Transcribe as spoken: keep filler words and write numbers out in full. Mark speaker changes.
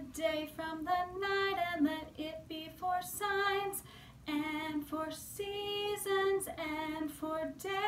Speaker 1: day from the night, and let it be for signs and for seasons and for days.